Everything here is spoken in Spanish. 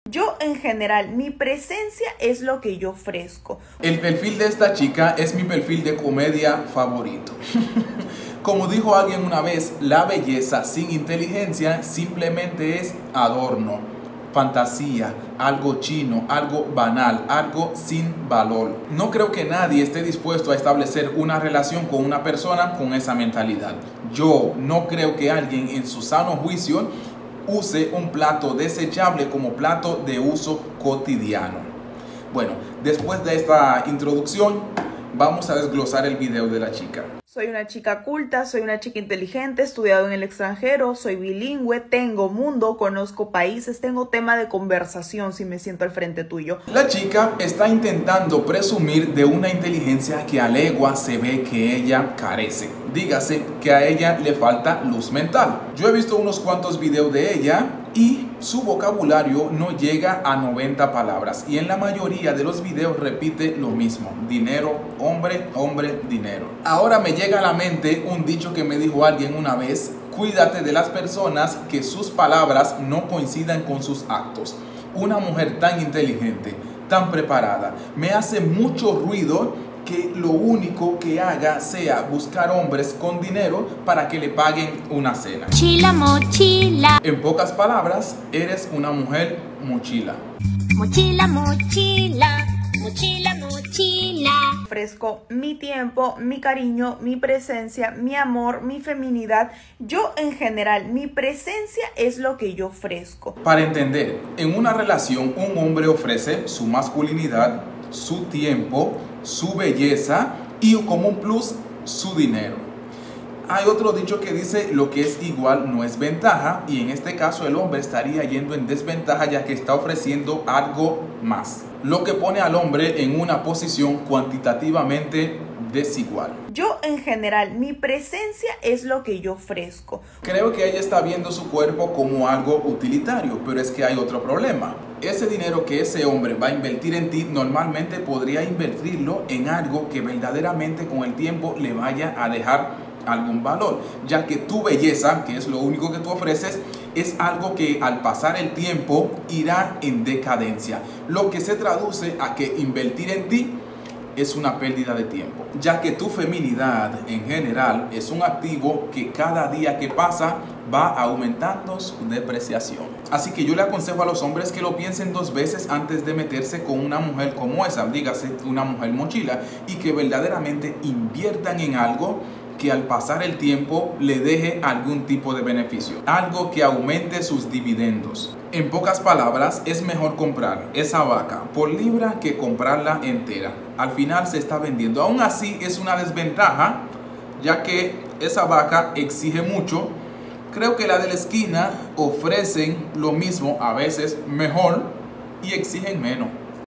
Yo en general, mi presencia es lo que yo ofrezco. El perfil de esta chica es mi perfil de comedia favorito. Como dijo alguien una vez, la belleza sin inteligencia simplemente es adorno, fantasía, algo chino, algo banal, algo sin valor. No creo que nadie esté dispuesto a establecer una relación con una persona con esa mentalidad. Yo no creo que alguien en su sano juicio use un plato desechable como plato de uso cotidiano. Bueno, después de esta introducción, vamos a desglosar el video de la chica. Soy una chica culta, soy una chica inteligente, he estudiado en el extranjero, soy bilingüe, tengo mundo, conozco países, tengo tema de conversación si me siento al frente tuyo. La chica está intentando presumir de una inteligencia que a legua se ve que ella carece. Dígase que a ella le falta luz mental. Yo he visto unos cuantos videos de ella y su vocabulario no llega a 90 palabras. Y en la mayoría de los videos repite lo mismo. Dinero, hombre, hombre, dinero. Ahora me llega a la mente un dicho que me dijo alguien una vez. Cuídate de las personas que sus palabras no coincidan con sus actos. Una mujer tan inteligente, tan preparada, me hace mucho ruido que lo único que haga sea buscar hombres con dinero para que le paguen una cena. Mochila, mochila. En pocas palabras, eres una mujer mochila. Mochila, mochila. Mochila, mochila. Ofrezco mi tiempo, mi cariño, mi presencia, mi amor, mi feminidad. Yo en general, mi presencia es lo que yo ofrezco. Para entender, en una relación un hombre ofrece su masculinidad, su tiempo, su belleza y como un plus su dinero. Hay otro dicho que dice lo que es igual no es ventaja, y en este caso el hombre estaría yendo en desventaja ya que está ofreciendo algo más, lo que pone al hombre en una posición cuantitativamente desigual. Yo en general, mi presencia es lo que yo ofrezco. Creo que ella está viendo su cuerpo como algo utilitario, pero es que hay otro problema. Ese dinero que ese hombre va a invertir en ti, normalmente podría invertirlo en algo que verdaderamente con el tiempo le vaya a dejar algún valor, ya que tu belleza, que es lo único que tú ofreces, es algo que al pasar el tiempo irá en decadencia, lo que se traduce a que invertir en ti es una pérdida de tiempo, ya que tu feminidad en general es un activo que cada día que pasa va aumentando su depreciación. Así que yo le aconsejo a los hombres que lo piensen dos veces antes de meterse con una mujer como esa, dígase una mujer mochila, y que verdaderamente inviertan en algo que al pasar el tiempo le deje algún tipo de beneficio, algo que aumente sus dividendos. En pocas palabras, es mejor comprar esa vaca por libra que comprarla entera. Al final se está vendiendo. Aún así es una desventaja, ya que esa vaca exige mucho. Creo que la de la esquina ofrecen lo mismo, a veces mejor, y exigen menos.